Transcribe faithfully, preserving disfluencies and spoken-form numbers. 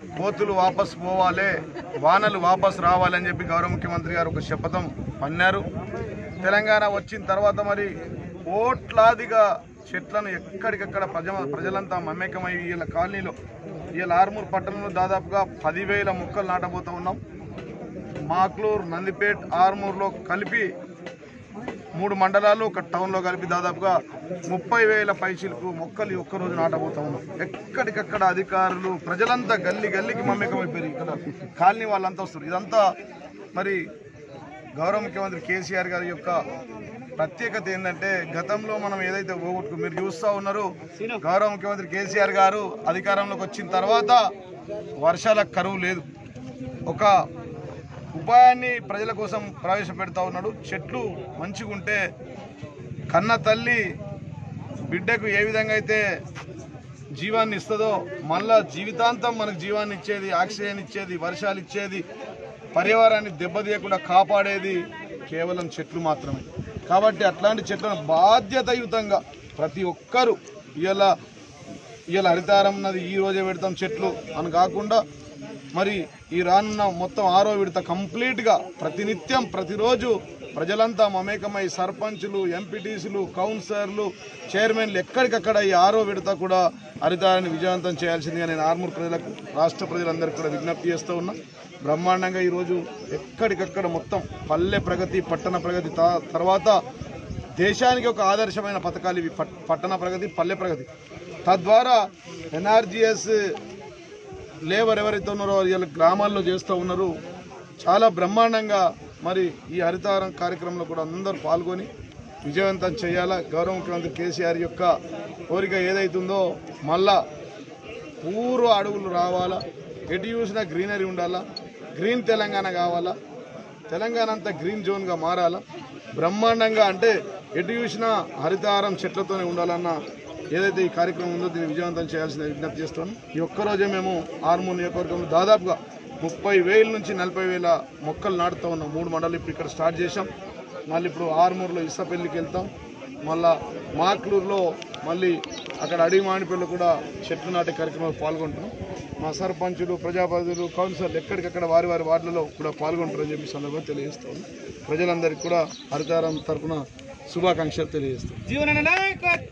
కోతులు వాపస్ పోవాలి, వానలు వాపస్ రావాలని చెప్పి గౌరవ ముఖ్యమంత్రి గారు ఒక శపథం పన్నారు. తెలంగాణ వచ్చిన తర్వాత మరి కోట్లాదిగా చెట్లను ఎక్కడికక్కడ ప్రజ ప్రజలంతా మమేకమై వీళ్ళ కాలనీలో వీళ్ళ ఆర్మూర్ పట్టణంలో దాదాపుగా పదివేల మొక్కలు నాటబోతూ ఉన్నాం. మాక్లూర్, నందిపేట్, ఆర్మూర్లో కలిపి మూడు మండలాలు ఒక టౌన్లో కలిపి దాదాపుగా ముప్పై వేల పైచీలకు మొక్కలు ఒక్కరోజు నాటబోతా ఉన్నాం. ఎక్కడికక్కడ అధికారులు ప్రజలంతా గల్లీ గల్లీకి మమ్మకమైపోయారు. ఇక్కడ కాలనీ వాళ్ళంతా వస్తారు. ఇదంతా మరి గౌరవ ముఖ్యమంత్రి కేసీఆర్ గారి యొక్క ప్రత్యేకత ఏంటంటే గతంలో మనం ఏదైతే పోగొట్టుకు మీరు చూస్తూ ఉన్నారు, గౌరవ ముఖ్యమంత్రి కేసీఆర్ గారు అధికారంలోకి వచ్చిన తర్వాత వర్షాలకు కరువు లేదు. ఒక ఉపాయాన్ని ప్రజల కోసం ప్రవేశపెడతా ఉన్నాడు. చెట్లు మంచిగా ఉంటే కన్న తల్లి బిడ్డకు ఏ విధంగా అయితే జీవాన్ని ఇస్తుందో మళ్ళా జీవితాంతం మనకు జీవాన్ని ఇచ్చేది, ఆక్సిజన్ ఇచ్చేది, వర్షాలు ఇచ్చేది, పర్యావరణాన్ని దెబ్బతీయకుండా కాపాడేది కేవలం చెట్లు మాత్రమే. కాబట్టి అట్లాంటి చెట్లను బాధ్యతాయుతంగా ప్రతి ఒక్కరూ ఇలా ఇలా హరితారం ఉన్నది ఈ రోజే పెడతాం చెట్లు అని కాకుండా మరి ఈ రానున్న మొత్తం ఆరో విడత కంప్లీట్గా ప్రతినిత్యం ప్రతిరోజు ప్రజలంతా మమేకమై సర్పంచులు, ఎంపీటీసీలు, కౌన్సిలర్లు, చైర్మన్లు ఎక్కడికక్కడ ఈ ఆరో విడత కూడా హరితారాన్ని విజయవంతం చేయాల్సిందిగా నేను ఆర్మూర్ ప్రజలకు, రాష్ట్ర ప్రజలందరికీ కూడా విజ్ఞప్తి చేస్తూ ఉన్నా. బ్రహ్మాండంగా ఈరోజు ఎక్కడికక్కడ మొత్తం పల్లె ప్రగతి, పట్టణ ప్రగతి తర్వాత దేశానికి ఒక ఆదర్శమైన పథకాలు ఇవి. పట్టణ ప్రగతి, పల్లె ప్రగతి. తద్వారా ఎన్ఆర్జీఎస్ లేబర్ ఎవరైతే ఉన్నారో వీళ్ళ గ్రామాల్లో చేస్తూ ఉన్నారు. చాలా బ్రహ్మాండంగా మరి ఈ హరితారం కార్యక్రమంలో కూడా అందరూ పాల్గొని విజయవంతం చేయాలా. గౌరవ ముఖ్యమంత్రి కేసీఆర్ యొక్క కోరిక ఏదైతుందో మళ్ళా పూర్వ అడుగులు రావాలా, ఎటు చూసినా గ్రీనరీ ఉండాలా, గ్రీన్ తెలంగాణ కావాలా, తెలంగాణ అంతా గ్రీన్ జోన్గా మారాలా. బ్రహ్మాండంగా అంటే ఎటు చూసినా హరితారం చెట్లతోనే ఉండాలన్న ఏదైతే ఈ కార్యక్రమం ఉందో దీన్ని విజయవంతం చేయాల్సిన విజ్ఞప్తి చేస్తాను. ఈ ఒక్కరోజే మేము ఆర్మూర్ నియోజకవర్గంలో దాదాపుగా ముప్పై వేల నుంచి నలభై వేల మొక్కలు నాటుతూ ఉన్నాం. మూడు మండలు ఇప్పుడు ఇక్కడ స్టార్ట్ చేసాం. మళ్ళీ ఇప్పుడు ఆర్మూర్లో ఇసపెల్లికి వెళ్తాం. మళ్ళా మాక్లూరులో మళ్ళీ అక్కడ అడిగి మామిడిపల్లిలో కూడా చెట్లు నాటే కార్యక్రమంలో పాల్గొంటున్నాం. మా సర్పంచులు, ప్రజాప్రతినిధులు, కౌన్సిలర్లు ఎక్కడికక్కడ వారి వారి వార్డులలో కూడా పాల్గొంటారని చెప్పి సందర్భంగా తెలియజేస్తాం. ప్రజలందరికీ కూడా హరితారం తరఫున శుభాకాంక్షలు తెలియజేస్తాం.